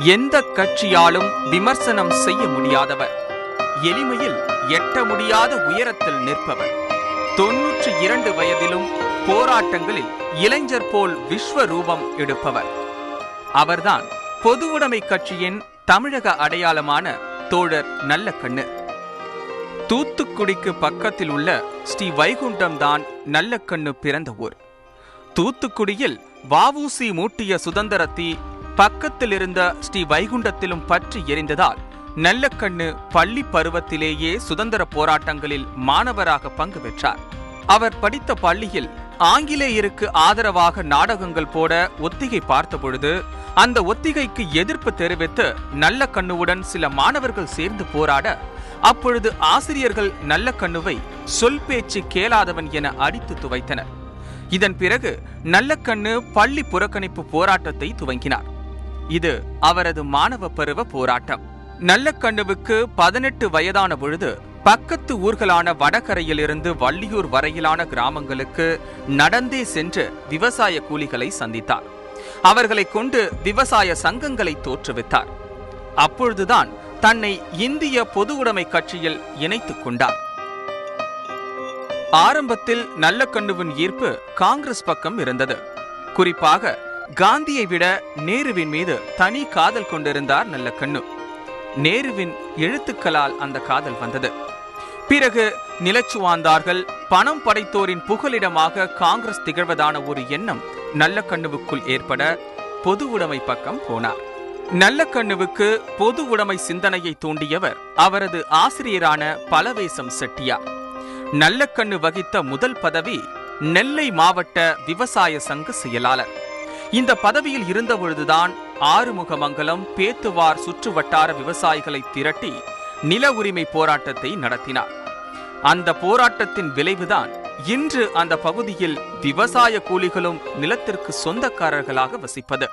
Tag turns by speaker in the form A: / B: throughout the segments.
A: எந்த கட்சியாலும் விமர்சனம் செய்ய முடியாதவர், எளிமையில் எட்ட முடியாத உயரத்தில் நிற்பவர், 92 வயதிலும் போராட்டங்களில் இளைஞர் போல் விஸ்வரூபம் எடுப்பவர். அவர்தான் பொது உடைமை கட்சியின் தமிழக அடையாளமான தோழர் நல்லக்கண்ணு. தூத்துக்குடிக்கு பக்கத்தில் உள்ள ஸ்ரீ வைகுண்டம் தான் நல்லக்கண்ணு பிறந்த ஊர். தூத்துக்குடியில் வ.உ.சி. மூட்டிய சுதந்திர தீ பக்கத்தில் இருந்த ஸ்ரீ வைகுண்டத்திலும் பற்றி எரிந்ததால் நல்லக்கண்ணு பள்ளி பருவத்திலேயே சுதந்திர போராட்டங்களில் மாணவராக பங்கு பெற்றார். அவர் படித்த பள்ளியில் ஆங்கிலேயருக்கு ஆதரவாக நாடகங்கள் போட ஒத்திகை பார்த்தபொழுது அந்த ஒத்திகைக்கு எதிர்ப்பு தெரிவித்து நல்லக்கண்ணுவுடன் சில மாணவர்கள் சேர்ந்து போராட, அப்பொழுது ஆசிரியர்கள் நல்லக்கண்ணுவை சொல் பேச்சு கேளாதவன் என அடித்து துவைத்தனர். இதன் பிறகு நல்லக்கண்ணு பள்ளி புறக்கணிப்பு போராட்டத்தை துவங்கினார். இது அவரது மாணவ பருவ போராட்டம். நல்லக்கண்ணுவுக்கு 18 வயதான பொழுது பக்கத்து ஊர்களான வடகரையிலிருந்து வள்ளியூர் வரையிலான கிராமங்களுக்கு நடந்தே சென்று விவசாய கூலிகளை சந்தித்தார். அவர்களை கொண்டு விவசாய சங்கங்களை தோற்றுவித்தார். அப்பொழுதுதான் தன்னை இந்திய பொது உடைமை கட்சியில் இணைத்துக் கொண்டார். ஆரம்பத்தில் நல்லக்கண்ணுவின் ஈர்ப்பு காங்கிரஸ் பக்கம் இருந்தது. குறிப்பாக காந்தியை விட நேருவின் மீது தனி காதல் கொண்டிருந்தார் நல்லக்கண்ணு. நேருவின் எழுத்துக்களால் அந்த காதல் வந்தது. பிறகு நிலச்சுவாந்தார்கள், பணம் படைத்தோரின் புகலிடமாக காங்கிரஸ் திகழ்வதான ஒரு எண்ணம் நல்லக்கண்ணுவுக்குள் ஏற்பட பொது உடைமை பக்கம் போனார். நல்லக்கண்ணுவுக்கு பொது உடைமை சிந்தனையை தூண்டியவர் அவரது ஆசிரியரான பலவேசம் செட்டியார். நல்லக்கண்ணு வகித்த முதல் பதவி நெல்லை மாவட்ட விவசாய சங்க செயலாளர். இந்த பதவியில் இருந்தபொழுதுதான் ஆறுமுகமங்கலம், பேத்துவார் சுற்று வட்டார விவசாயிகளை திரட்டி நில உரிமை போராட்டத்தை நடத்தினார். அந்த போராட்டத்தின் விளைவுதான் இன்று அந்த பகுதியில் விவசாய கூலிகளும் நிலத்திற்கு சொந்தக்காரர்களாக வசிப்பது.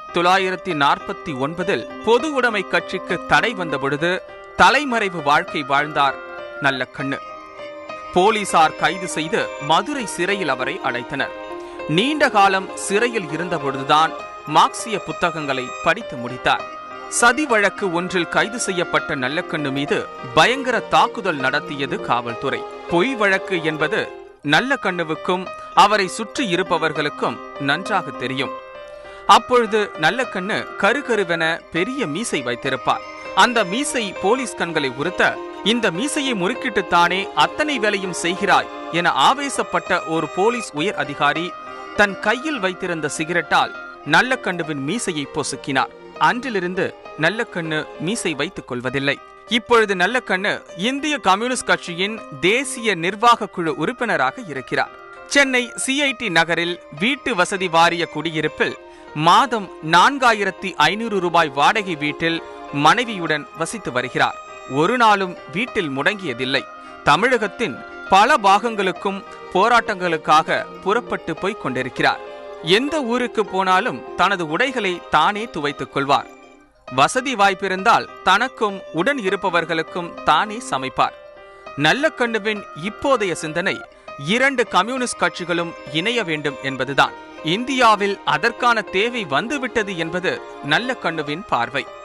A: 1949 பொது உடைமை கட்சிக்கு தடை வந்த பொழுது தலைமறைவு வாழ்க்கை வாழ்ந்தார் நல்லக்கண்ணு. போலீசார் கைது செய்து மதுரை சிறையில் அவரை அடைத்தனர். நீண்ட காலம் சிறையில் இருந்தபொழுதுதான் மார்க்சிய புத்தகங்களை படித்து முடித்தார். சதி வழக்கு ஒன்றில் கைது செய்யப்பட்ட நல்லக்கண்ணு மீது பயங்கர தாக்குதல் நடத்தியது காவல்துறை. பொய் வழக்கு என்பது நல்லக்கண்ணுவுக்கும் அவரை சுற்றி இருப்பவர்களுக்கும் நன்றாக தெரியும். அப்பொழுது நல்லக்கண்ணு கருகருவென பெரிய மீசை வைத்திருப்பார். அந்த மீசை போலீஸ் கண்களை உறுத்த, இந்த மீசையை முறுக்கிட்டுத்தானே அத்தனை வேலையும் செய்கிறாய் என ஆவேசப்பட்ட ஒரு போலீஸ் உயர் அதிகாரி தன் கையில் வைத்திருந்த சிகரெட்டால் நல்லக்கண்ணுவின் மீசையை பொசுக்கினார். அன்றிலிருந்து நல்லக்கண்ணு மீசை வைத்துக் கொள்வதில்லை. இப்பொழுது நல்லக்கண்ணு இந்திய கம்யூனிஸ்ட் கட்சியின் தேசிய நிர்வாக குழு உறுப்பினராக இருக்கிறார். சென்னை CIT நகரில் வீட்டு வசதி வாரிய குடியிருப்பில் மாதம் 4500 ரூபாய் வாடகை வீட்டில் மனைவியுடன் வசித்து வருகிறார். ஒரு நாளும் வீட்டில் முடங்கியதில்லை. தமிழகத்தின் பல பாகங்களுக்கும் போராட்டங்களுக்காக புறப்பட்டு போய் கொண்டிருக்கிறார். எந்த ஊருக்கு போனாலும் தனது உடைகளை தானே துவைத்துக் கொள்வார். வசதி வாய்ப்பிருந்தால் தனக்கும் உடன் இருப்பவர்களுக்கும் தானே சமைப்பார். நல்லக்கண்ணுவின் இப்போதைய சிந்தனை 2 கம்யூனிஸ்ட் கட்சிகளும் இணைய வேண்டும் என்பதுதான். இந்தியாவில் அதற்கான தேவை வந்துவிட்டது என்பது நல்லக்கண்ணுவின் பார்வை.